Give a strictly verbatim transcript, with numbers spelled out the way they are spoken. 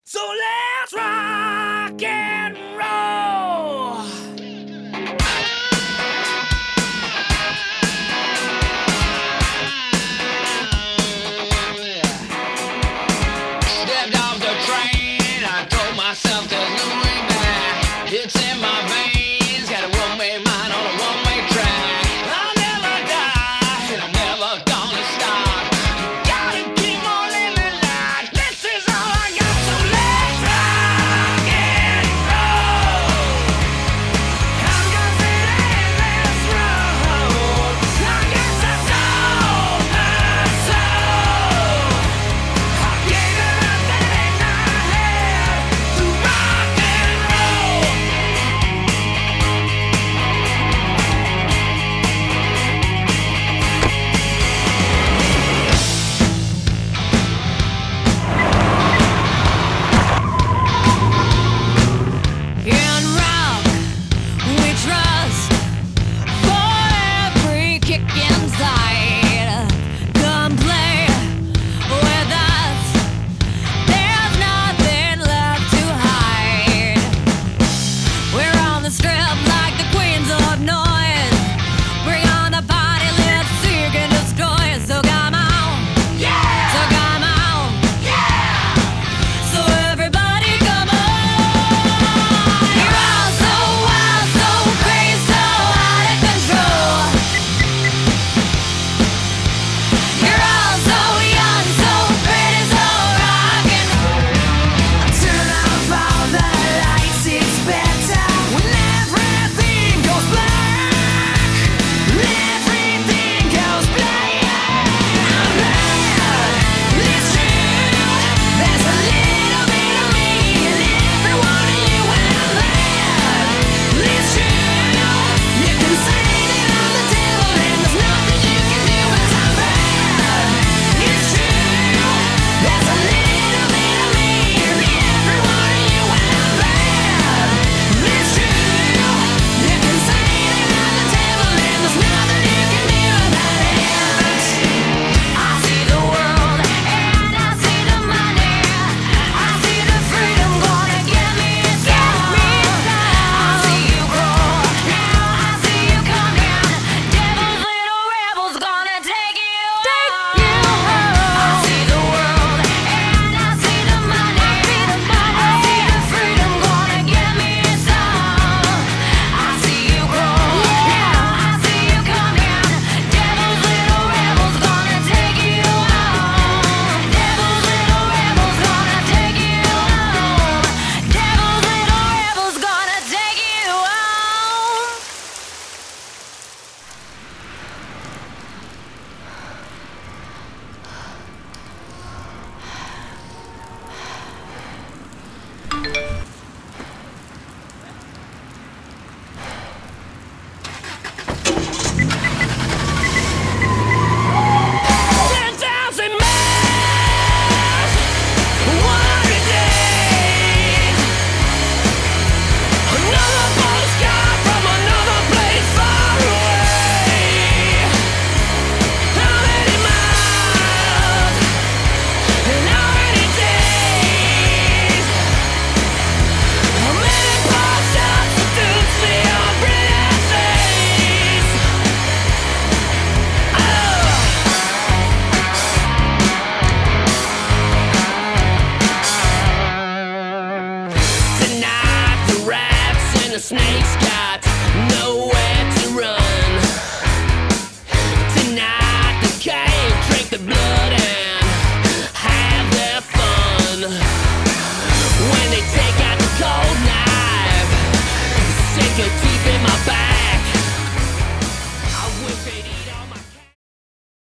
So let's rock and roll. Stepped off the train, I told myself there's no way back. It's in my veins, got a one-way mind on a one-way track. I'll never die, and I'm never gonna stop. Gotta keep on living like this is all I got. So let's rock and roll. I'm gonna sit in this road. I guess I sold my soul. I gave everything I had to rock and roll. In rock, we trust for every kick inside. Come play with us. There's nothing left to hide. We're on the strip like the queens of noise. Bring on the party, let's seek and destroy. So come on, Yeah! so come on, Yeah! so everybody come on. You're all so wild, so crazy, so out of control. You're all so young, so pretty, so rock and roll. Turn off all the lights, it's better when everything goes black. Everything goes black. It's true, there's a little bit of me in every one of you when I'm there. It's true, you can say that I'm the devil and there's nothing you can do but I'm bad. It's true, there's a little bit of me in every one of you when I'm bad. It's true, you can say that I'm the devil and there's nothing you can do about it. I see the world and I see the money. I see the freedom gonna get me some. I see you grow, now I see you coming. Devil's little rebels gonna take you home. I see the world and I see the money. I see the freedom gonna get me some. I see you grow, now I see you coming. Devil's little rebels gonna take you home. Devil's little rebels gonna take you home. Devil's little rebels gonna take you home. Ten thousand miles, one hundred days. Another postcard from another place far away. How many miles and how many days? How many poor substitutes for your brilliant face? Oh. Tonight the rats and the snakes got nowhere to run. Tonight they can't drink the blood and have their fun. When they take out the cold knife, sink it to